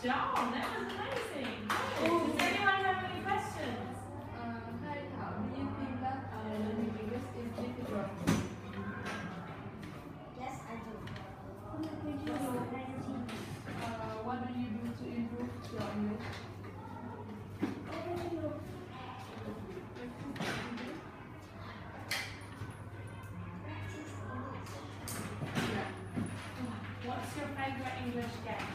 job. That was amazing. Does anyone have any questions? Hi, Thảo. Do you think that learning English is difficult? Yes, I do. What do you do to improve your English? What's your favorite English game?